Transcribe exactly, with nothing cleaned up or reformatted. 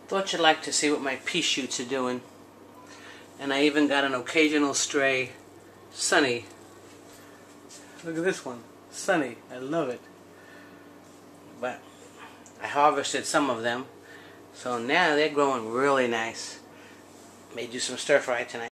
Thought you'd like to see what my pea shoots are doing. And I even got an occasional stray Sunny. Look at this one. Sunny. I love it. But I harvested some of them. So now they're growing really nice. May do some stir fry tonight.